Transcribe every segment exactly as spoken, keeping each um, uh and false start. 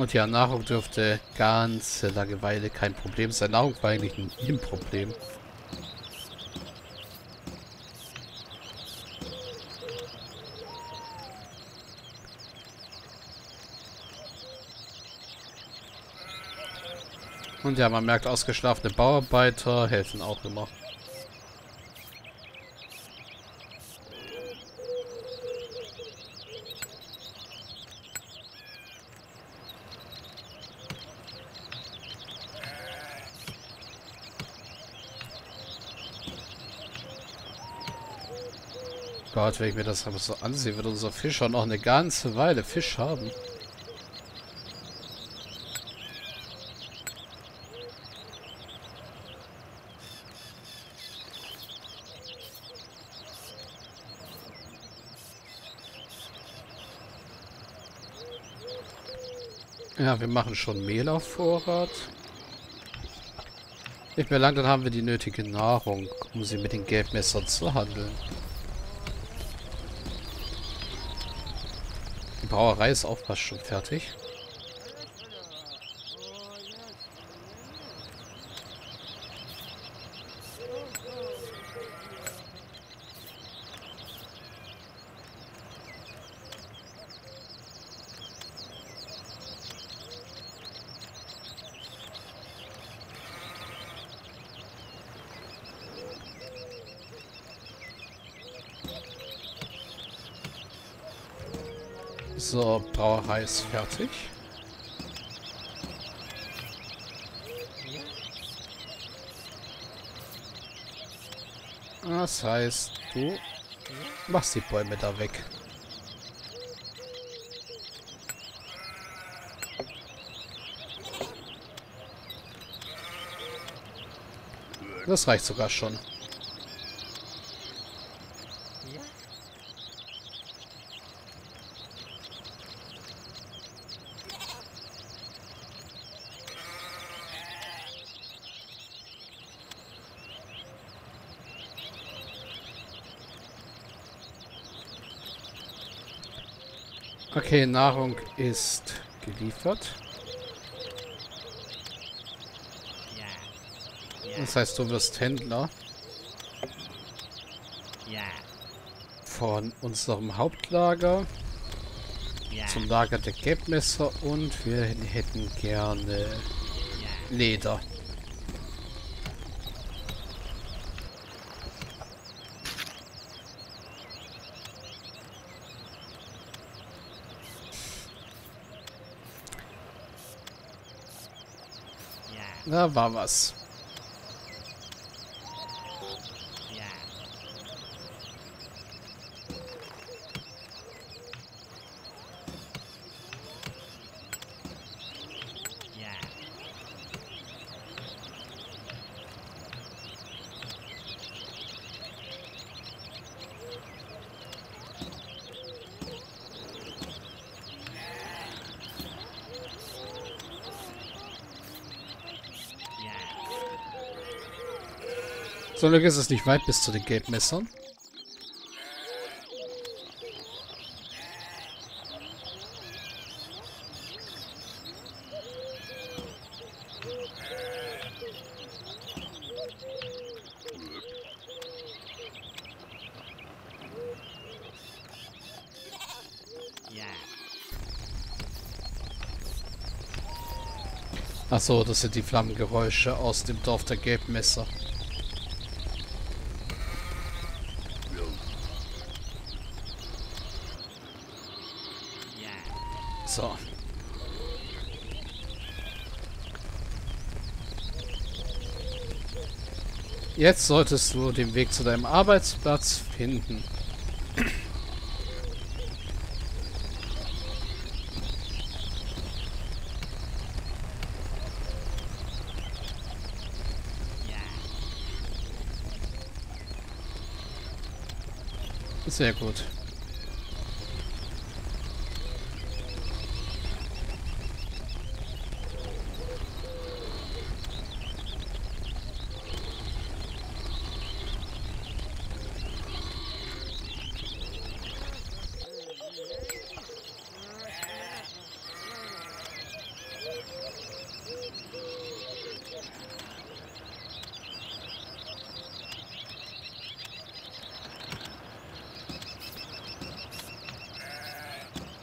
Und ja, Nahrung dürfte ganze Langeweile kein Problem sein. Nahrung war eigentlich nie ein Problem. Und ja, man merkt, ausgeschlafene Bauarbeiter helfen auch immer. Gott, wenn ich mir das aber so ansehe, wird unser Fischer noch eine ganze Weile Fisch haben. Ja, wir machen schon Mehl auf Vorrat. Nicht mehr lang, dann haben wir die nötige Nahrung, um sie mit den Gelbmessern zu handeln. Die Brauerei ist auch fast schon fertig. So, Brauerei ist fertig. Das heißt, du machst die Bäume da weg. Das reicht sogar schon. Okay, Nahrung ist geliefert. Das heißt, du wirst Händler von unserem Hauptlager zum Lager der Gelbmesser und wir hätten gerne Leder. Da war was. Zum Glück ist es nicht weit bis zu den Gelbmessern. Ach so, das sind die Flammengeräusche aus dem Dorf der Gelbmesser. So. Jetzt solltest du den Weg zu deinem Arbeitsplatz finden. Sehr gut.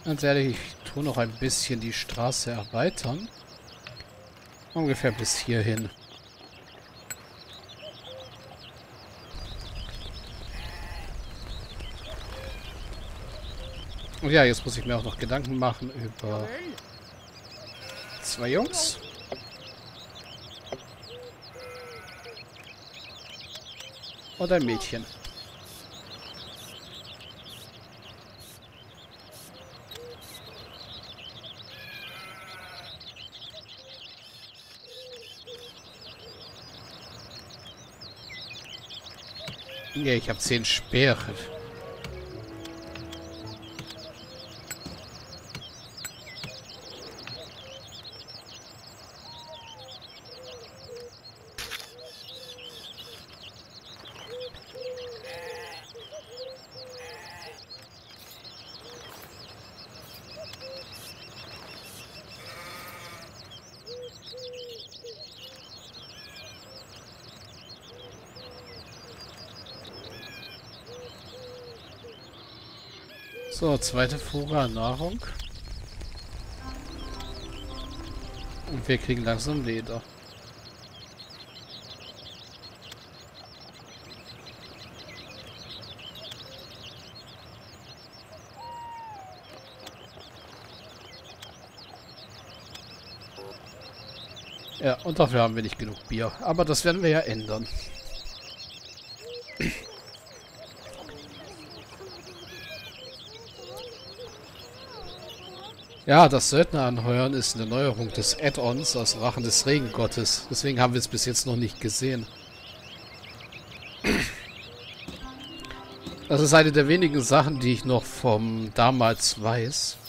Ganz ehrlich, ich tue noch ein bisschen die Straße erweitern. Ungefähr bis hierhin. Und ja, jetzt muss ich mir auch noch Gedanken machen über zwei Jungs. Und ein Mädchen. Ja, ich habe zehn Speere. So, zweite Fuhre an Nahrung. Und wir kriegen langsam Leder. Ja, und dafür haben wir nicht genug Bier. Aber das werden wir ja ändern. Ja, das Söldner-Anheuern ist eine Neuerung des Add-ons aus Rachen des Regengottes. Deswegen haben wir es bis jetzt noch nicht gesehen. Das ist eine der wenigen Sachen, die ich noch vom damals weiß.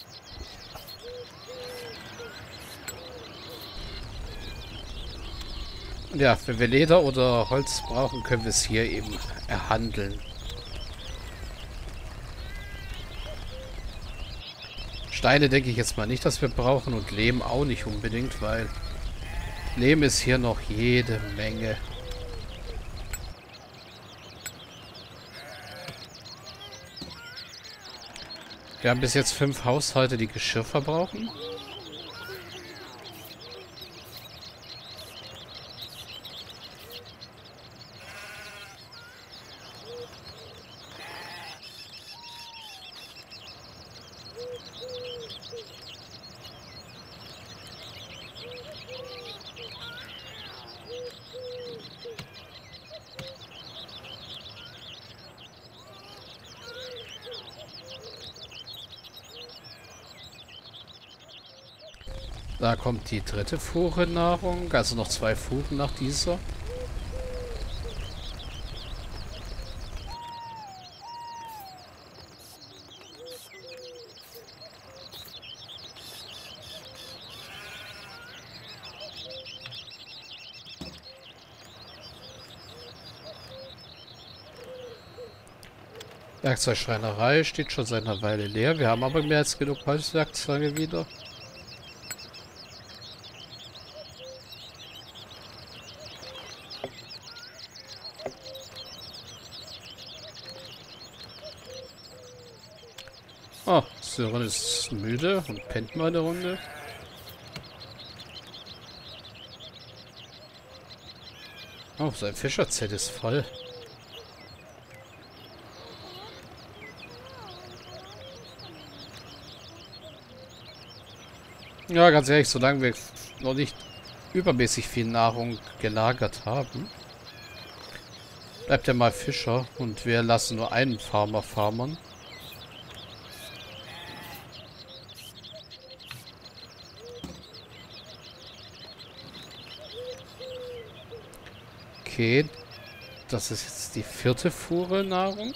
Und ja, wenn wir Leder oder Holz brauchen, können wir es hier eben erhandeln. Steine denke ich jetzt mal nicht, dass wir brauchen und Lehm auch nicht unbedingt, weil Lehm ist hier noch jede Menge. Wir haben bis jetzt fünf Haushalte, die Geschirr verbrauchen. Da kommt die dritte Fuhre Nahrung, also noch zwei Fuhren nach dieser. Werkzeugschreinerei steht schon seit einer Weile leer. Wir haben aber mehr als genug Holzwerkzeuge wieder. Oh, Sören ist müde und pennt mal eine Runde. Oh, sein Fischerzelt ist voll. Ja, ganz ehrlich, solange wir noch nicht übermäßig viel Nahrung gelagert haben, bleibt er mal Fischer und wir lassen nur einen Farmer farmern. Okay, das ist jetzt die vierte Fuhre Nahrung.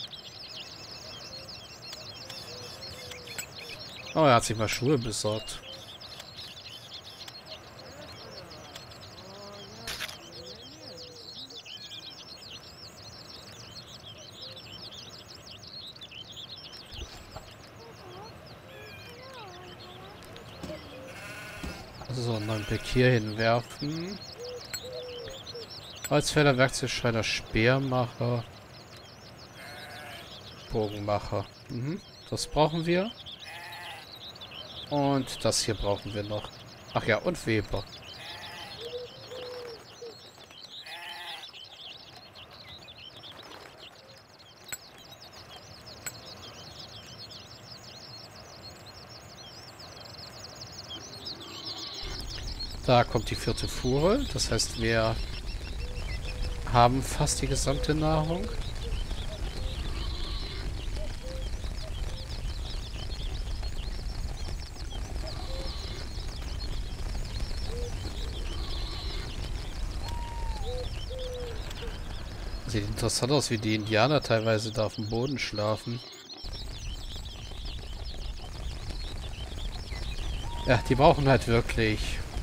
Oh, er hat sich mal Schuhe besorgt. So, noch einen Blick hier hinwerfen. Holzfäller, Werkzeugschreiner, Speermacher, Bogenmacher. Mhm, das brauchen wir. Und das hier brauchen wir noch. Ach ja, und Weber. Da kommt die vierte Fuhre. Das heißt, wir haben fast die gesamte Nahrung. Sieht interessant aus, wie die Indianer teilweise da auf dem Boden schlafen. Ja, die brauchen halt wirklich...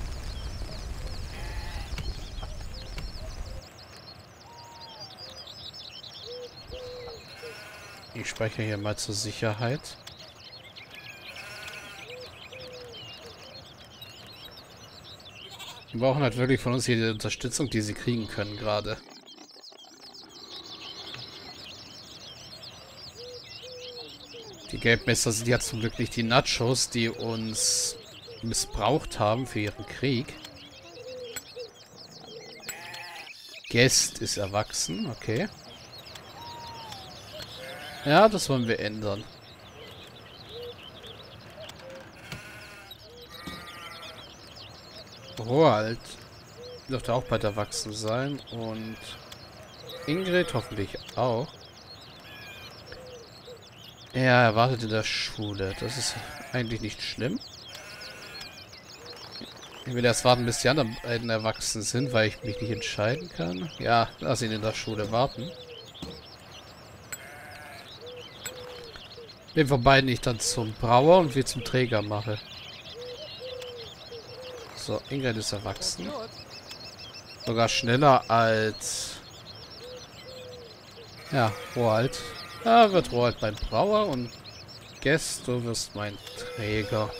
Ich speichere hier mal zur Sicherheit. Die brauchen halt wirklich von uns hier die Unterstützung, die sie kriegen können gerade. Die Gelbmesser sind ja zum Glück nicht die Nachos, die uns missbraucht haben für ihren Krieg. Guest ist erwachsen, okay. Ja, das wollen wir ändern. Roald dürfte auch bald erwachsen sein und Ingrid hoffentlich auch. Ja, er wartet in der Schule. Das ist eigentlich nicht schlimm. Ich will erst warten, bis die anderen beiden erwachsen sind, weil ich mich nicht entscheiden kann. Ja, lass ihn in der Schule warten. Den von beiden ich dann zum Brauer und wir zum Träger mache. So, Ingrid ist erwachsen. Sogar schneller als... Ja, Roald. Da wird Roald mein Brauer und Guest, du wirst mein Träger.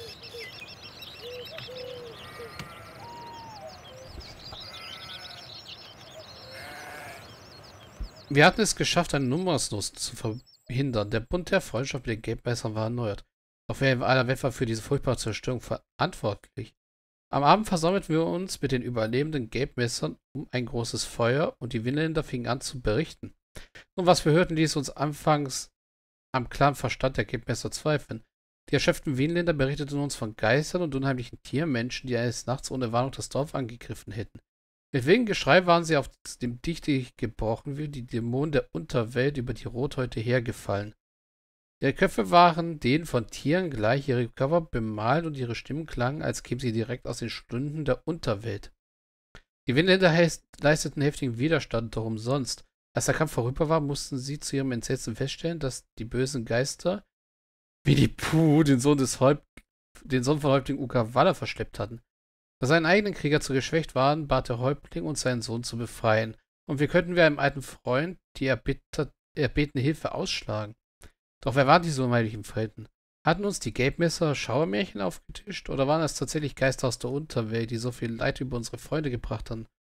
Wir hatten es geschafft, eine Numeruslos zu verhindern. Der Bund der Freundschaft mit den Gelbmessern war erneuert. Doch wer in aller Welt war für diese furchtbare Zerstörung verantwortlich? Am Abend versammelten wir uns mit den überlebenden Gelbmessern um ein großes Feuer und die Winländer fingen an zu berichten. Und was wir hörten, ließ uns anfangs am klaren Verstand der Gelbmesser zweifeln. Die erschöpften Wienländer berichteten uns von Geistern und unheimlichen Tiermenschen, die eines Nachts ohne Warnung das Dorf angegriffen hätten. Mit wegen Geschrei waren sie auf dem Dichte gebrochen, wie die Dämonen der Unterwelt über die Rothäute hergefallen. Ihre Köpfe waren denen von Tieren gleich, ihre Körper bemalt und ihre Stimmen klangen, als kämen sie direkt aus den Stunden der Unterwelt. Die Wienländer leisteten heftigen Widerstand, doch umsonst. Als der Kampf vorüber war, mussten sie zu ihrem Entsetzen feststellen, dass die bösen Geister wie die Puh den Sohn des Häupt den Sohn von Häuptling Ukawala verschleppt hatten. Da seine eigenen Krieger zu geschwächt waren, bat der Häuptling, uns seinen Sohn zu befreien. Und wie könnten wir einem alten Freund die erbittert, erbetene Hilfe ausschlagen? Doch wer waren diese unheimlichen Fremden? Hatten uns die Gelbmesser Schauermärchen aufgetischt? Oder waren es tatsächlich Geister aus der Unterwelt, die so viel Leid über unsere Freunde gebracht hatten?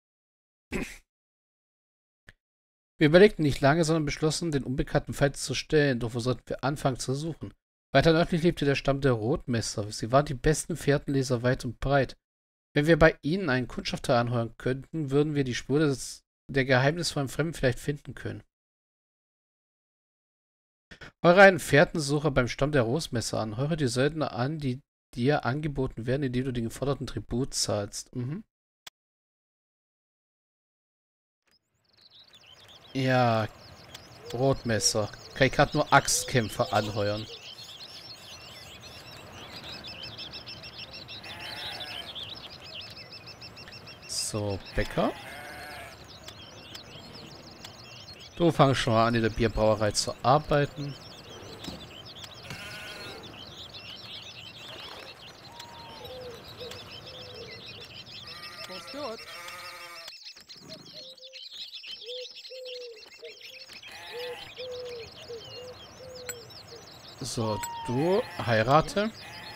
Wir überlegten nicht lange, sondern beschlossen, den unbekannten Feind zu stellen, doch wo sollten wir anfangen zu suchen? Weiter nördlich lebte der Stamm der Rotmesser. Sie waren die besten Fährtenleser weit und breit. Wenn wir bei ihnen einen Kundschafter anheuern könnten, würden wir die Spur des, der geheimnisvollen Fremden vielleicht finden können. Heure einen Fährtensucher beim Stamm der Rotmesser an. Heure die Söldner an, die dir angeboten werden, indem du den geforderten Tribut zahlst. Mhm. Ja, Rotmesser. Kann ich gerade nur Axtkämpfer anheuern. So, Bäcker. Du fangst schon mal an, in der Bierbrauerei zu arbeiten. So, du heirate.